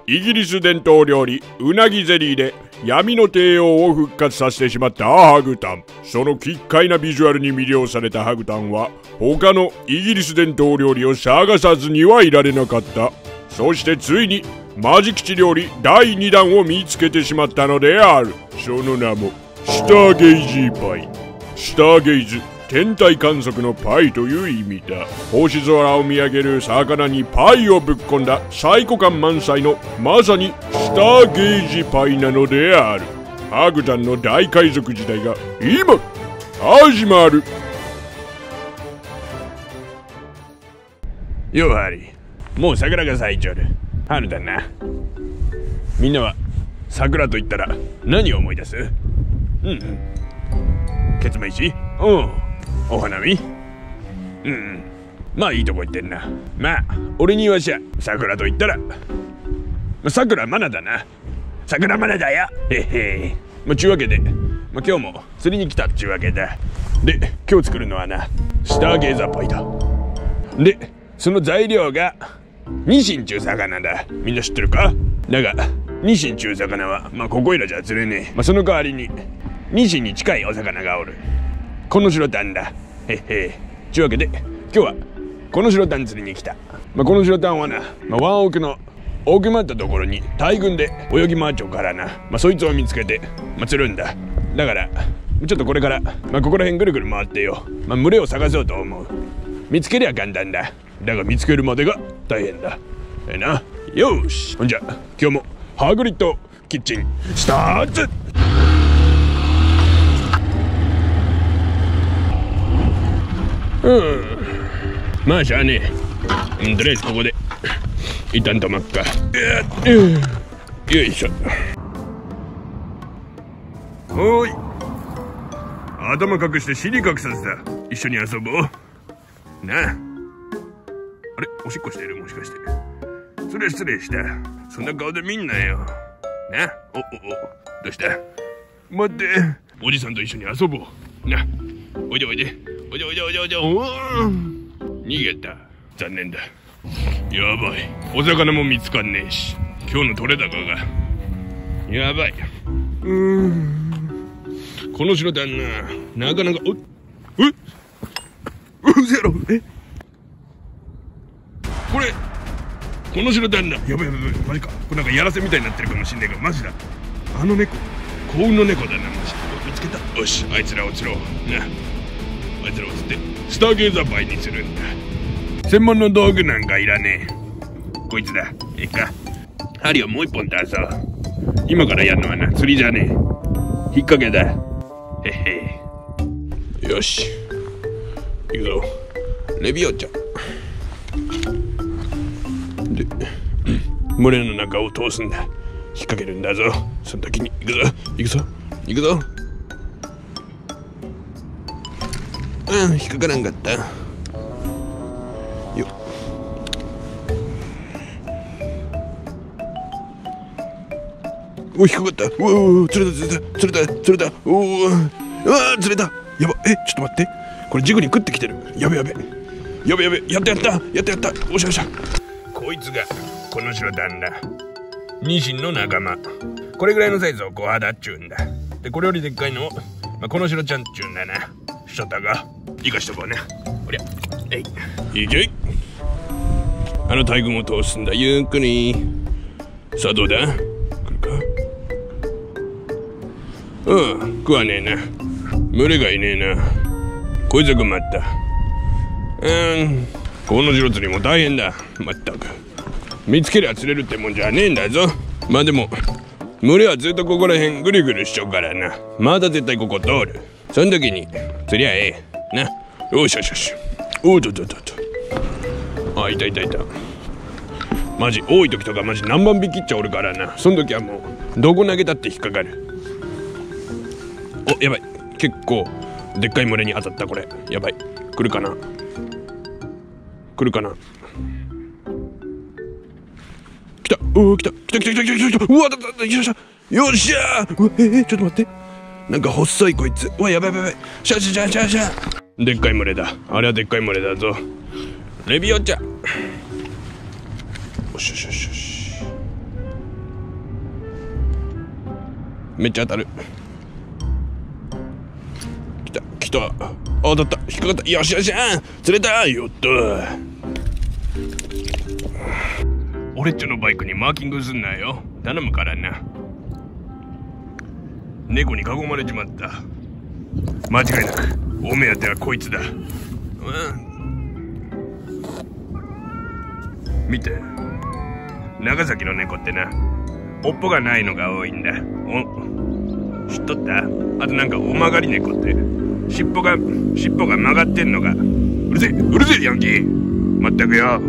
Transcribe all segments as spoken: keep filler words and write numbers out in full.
イギリス伝統料理うなぎゼリーで闇の帝王を復活させてしまったハグタン。その奇怪なビジュアルに魅了されたハグタンは他のイギリス伝統料理を探さずにはいられなかった。そしてついにマジ吉料理だいにだんを見つけてしまったのである。その名もスターゲイジーパイ。スターゲイズ、天体観測のパイという意味だ。星空を見上げる魚にパイをぶっ込んだサイコ感満載のまさにスターゲイジパイなのである。ハグタンの大海賊時代が今始まる。 ようハリー、もう桜が咲いちゃう春だな。みんなは桜と言ったら何を思い出す？うんうんケツメイシ、おうお花見、うんうんまあいいとこ行ってんな。まあ俺に言わしゃ桜と言ったら桜マナだな。桜マナだよ。へへまあちゅうわけで、まあ、今日も釣りに来たっちゅうわけだ。で今日作るのはなスターゲイザーパイだ。でその材料がニシンちゅう魚だ。みんな知ってるか？だがニシンちゅう魚はまあここいらじゃ釣れねえ。まあその代わりにニシンに近いお魚がおる。この白タンだ。へへちゅうわけで今日はこの白タン釣りに来た。まあこの白タンはな、まあ、ワンオクの奥まったところに大群で泳ぎ回っちゃうからな。まあそいつを見つけて、まあ、釣るんだ。だからちょっとこれから、まあ、ここら辺ぐるぐる回ってよ、まあ、群れを探そうと思う。見つけりゃ簡単だ。だが見つけるまでが大変だ。ええな。よーし、ほんじゃ今日もハグリッドキッチンスタート。うんまあしゃあねえ。とりあえずここで一旦止まっか。よいしょ。おーい、頭隠して尻隠さずだ。一緒に遊ぼうなあ。あれおしっこしてる？もしかして。それ失礼した。そんな顔で見んなよな。おおおどうした？待って、おじさんと一緒に遊ぼうな。おいでおいでおいでおいでおいでおいで。おー逃げた。残念だ。やばい、お魚も見つかんねえし今日の取れ高がやばい。うーんこの白タンな、なかなか。おっえうせやろ。えこれこの白タンだ。やばいやばいやばい、マジか。これなんかやらせみたいになってるかもしんねえがマジだ。あの猫幸運の猫だな。マジ見つけた。よしあいつらを釣ろうな。あいつらを釣ってスターゲイザーパイにするんだ。専門の道具なんかいらねえ。こいつだ。ええか、針をもう一本出そう。今からやるのはな釣りじゃねえ、引っ掛けだ。へへよし行くぞ。レビオちゃんで群れの中を通すんだ。引っ掛けるんだぞ。その時に行くぞ行くぞ行くぞ。うん引っかからんかった。よっお引っかかった。うわ釣れた釣れた釣れた釣れた。おおうわ釣れた。やばえちょっと待って、これジグに食ってきてる。やべやべやべやべやったやったやったやった。おしゃおしゃ。こいつがこの白タンだ。ニシンの仲間。これぐらいのサイズをコハダっちゅうんだ。でこれよりでっかいのを、まあ、この白ちゃんっちゅうんだな。ショタが生かしとこうね。おりゃえいいいけい。あの大群を通すんだ。ゆっくり。さあどうだ、来るか。うん食わねえな。群れがいねえな。こいつは困った。うーんこの白釣りも大変だ。まったく見つけりゃ釣れるってもんじゃねえんだぞ。まあでも群れはずっとここらへんぐるぐるしちゃうからな。まだ絶対ここ通る。そん時に釣りゃええな。よしよしよし。おっとっとっとっと。あいたいたいた。マジ多い時とかマジ何万匹っちゃおるからな。そん時はもうどこ投げたって引っかかる。おやばい結構でっかい群れに当たった。これやばい。来るかな来るかな。来たおお来た来た来た来た来た来た。うわだだだよっしゃよっしゃー。うわえー、ちょっと待って、なんか細いこいつ。うわやばいやばいやばい。シャシャシャシャシャ。でっかい群れだ。あれはでっかい群れだぞ。レビオちゃん。よしよしよしよし。 めっちゃ当たる。来た来た。あ、当たった。引っかかった。よしよし、あ釣れた。よっと。俺っちょのバイクにマーキングすんなよ。頼むからな。猫に囲まれちまった。間違いなくお目当てはこいつだ。うん、見て、長崎の猫ってな、尾っぽがないのが多いんだ。お、知っとった？あとなんかお曲がり猫って尻尾が尻尾が曲がってんのが、うるせえうるせえヤンキー、まったくよ。うん、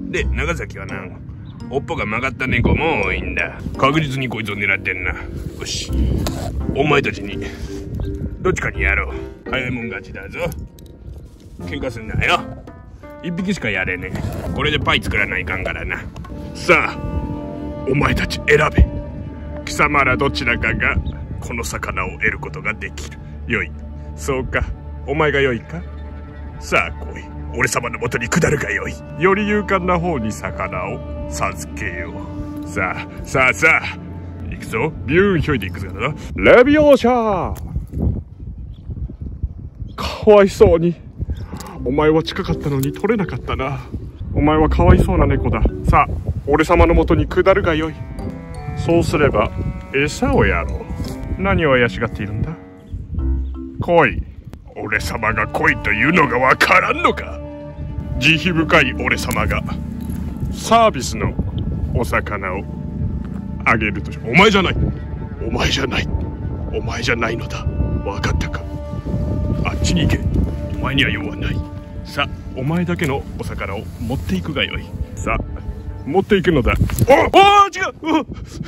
で長崎はな、尾っぽが曲がった猫も多いんだ。確実にこいつを狙ってんな。よし、お前たちにどっちかにやろう。早いもん勝ちだぞ。喧嘩すんなよ。一匹しかやれねえ。これでパイ作らないかんからな。さあお前たち選べ。貴様らどちらかがこの魚を得ることができる。よい。そうか、お前がよいか。さあ来い。俺様のもとに下るがよい。より勇敢な方に魚を授けよう。さあさあさあ行くぞ。ビューンひょいで行くぞな。 レビオーシャー。かわいそうに。お前は近かったのに取れなかったな。お前はかわいそうな猫だ。さあ俺様のもとに下るがよい。そうすれば餌をやろう。何を怪しがっているんだ。来い。俺様が来いというのがわからんのか。慈悲深い俺様がサービスのお魚をあげるとし。お前じゃない、お前じゃない、お前じゃないのだ。わかったか。あっちに行け。お前には用はない。さあお前だけのお魚を持っていくがよい。さあ持っていくのだ。おお、違う。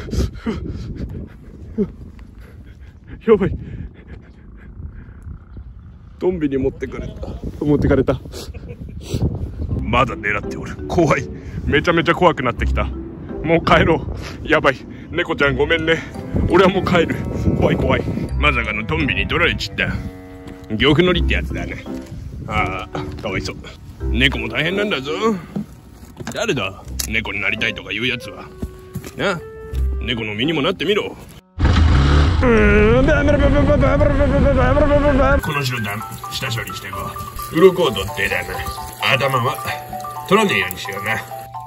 やばい。ドンビに持ってかれた。持ってかれた。まだ狙っておる。怖い。めちゃめちゃ怖くなってきた。もう帰ろう。やばい。猫ちゃんごめんね。俺はもう帰る。怖い怖い。 まさかのトンビに取られちった。漁夫の利ってやつだね。ああ、かわいそう。猫も大変なんだぞ。誰だ猫になりたいとかいうやつは。な、猫の身にもなってみろ。この白だ、下処理していこう。鱗を取ってだな。頭は取らねえようにしような。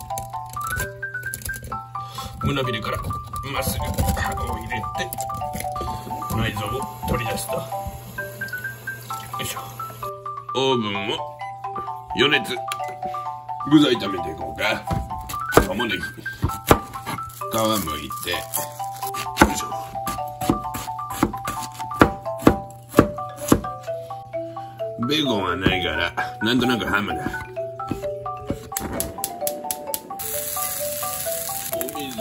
胸びれからまっすぐ箱を入れて内臓を取り出すと。よいしょ。オーブンを余熱。具材炒めていこうか。玉ねぎ、皮むいて、よいしょ。ベーコンはないからなんとなくハムだ。お水、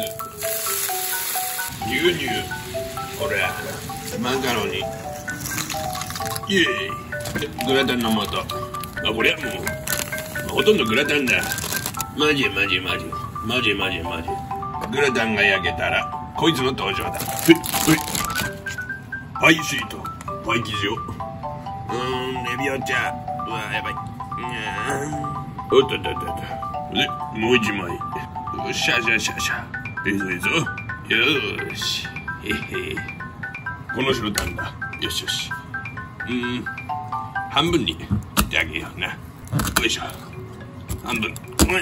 牛乳、ほらマカロニ、イエーイ。でグラタンの素。あ、これはもうほとんどグラタンだ。マジマジマジマジマジマジ。グラタンが焼けたらこいつの登場だ。え、え、パイシート、パイ生地を、うーん、レビオチャ。うわ、やばい。おっとっとっとっと。で、もう一枚。シャシャシャシャ。えいぞえいぞ。よーし。へへ。この白タンだ。よしよし。うーん、半分に切ってあげような。よいしょ。半分。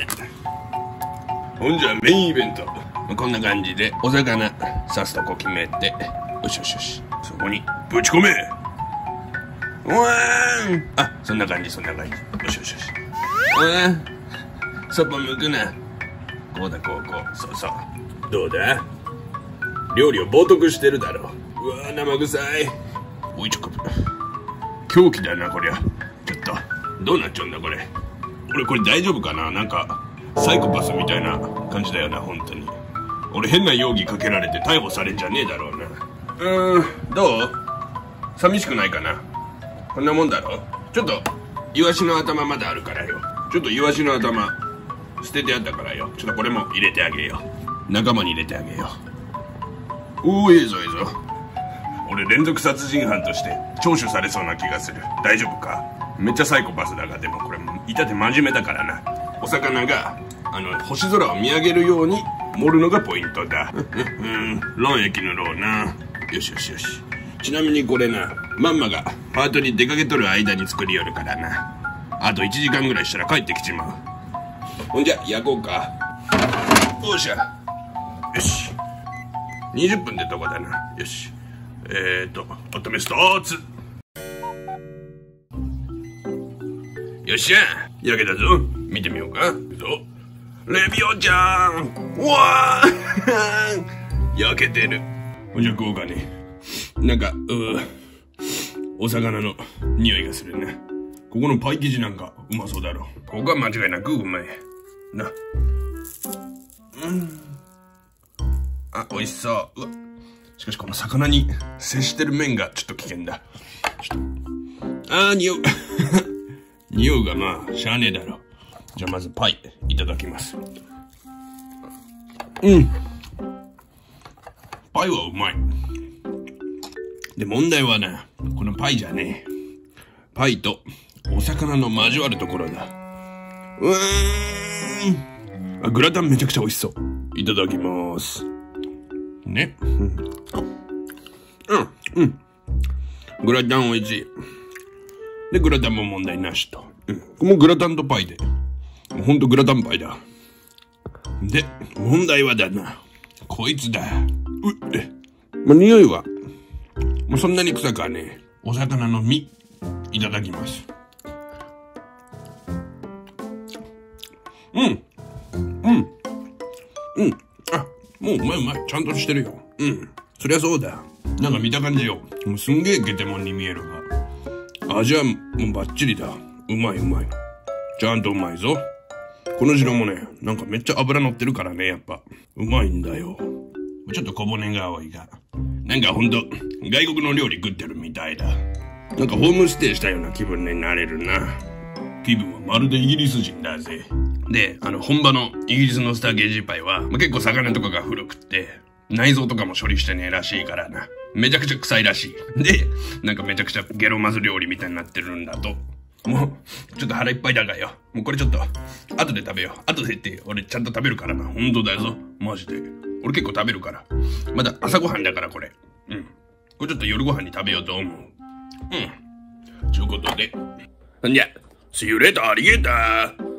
ほんじゃメインイベント。こんな感じでお魚さすとこ決めて、よしよしよし、そこにぶち込め。うわーん。あ、そんな感じそんな感じ。よしよしよし。うわー、そっぽ向くな。こうだこうこう。そうそう。どうだ、料理を冒涜してるだろう。うわー、生臭い。おいちょこ狂気だなこりゃ。ちょっとどうなっちゃうんだこれ。俺これ大丈夫かな。なんかサイコパスみたいな感じだよな本当に。俺変な容疑かけられて逮捕されんじゃねえだろうな。うーん、どう、寂しくないかな。こんなもんだろ。ちょっとイワシの頭まだあるからよ。ちょっとイワシの頭捨ててあったからよ。ちょっとこれも入れてあげよう。仲間に入れてあげよう。おお、いいぞいいぞ。俺連続殺人犯として聴取されそうな気がする。大丈夫か。めっちゃサイコパスだが、でもこれ至って真面目だからな。お魚があの星空を見上げるように盛るのがポイントだ。卵液塗ろうな。よしよしよし。ちなみにこれな、マンマがパートに出かけとる間に作りよるからな。あといちじかんぐらいしたら帰ってきちまう。ほんじゃ焼こうか。おっしゃ。よし。にじゅっぷんでどこだな。よし。えーと温めストーツ。よっしゃ焼けたぞ。見てみようか。どうレビオちゃん。うわー焼けてる。ほんじゃ食おうかね。なんかうお魚の匂いがするな。ここのパイ生地なんかうまそうだろ。ここは間違いなくうまいな。うん。あ、美味しそう。うわ、しかしこの魚に接してる面がちょっと危険だ。ちょっとあー、匂う匂うがまあしゃあねえだろ。じゃあまずパイいただきます。うん、パイはうまい。で問題はな、このパイじゃねえ、パイとお魚の交わるところだ。うーん、あ、グラタンめちゃくちゃ美味しそう。いただきますね。うん、うん、グラタン美味しい。でグラタンも問題なしと。うん、これもグラタンとパイで、もうほんとグラタンパイだ。で問題はだな、こいつだ。うっ、まあ、匂いはもうそんなに臭くはねえ。お魚の身いただきます。うんうんうん、あ、もううまいうまい、ちゃんとしてるよ。うん、そりゃそうだ。なんか見た感じよ、もうすんげえゲテモンに見えるが、味はもうバッチリだ。うまいうまい、ちゃんとうまいぞ。この汁もね、なんかめっちゃ油乗ってるからね、やっぱうまいんだよ。ちょっと小骨が多いが、なんかほんと外国の料理食ってるみたいだ。なんかホームステイしたような気分になれるな。気分はまるでイギリス人だぜ。で、あの本場のイギリスのスターゲージパイは、まあ、結構魚とかが古くって内臓とかも処理してねえらしいからな。めちゃくちゃ臭いらしい。で、なんかめちゃくちゃゲロまず料理みたいになってるんだと。もうちょっと腹いっぱいだがよ。もうこれちょっと後で食べよう。後でって俺ちゃんと食べるからな。本当だぞマジで。俺結構食べるから。まだ朝ごはんだからこれ。うん。これちょっと夜ご飯に食べようと思う。うん。ちゅうことで。んじゃ、See you later, アリゲーター。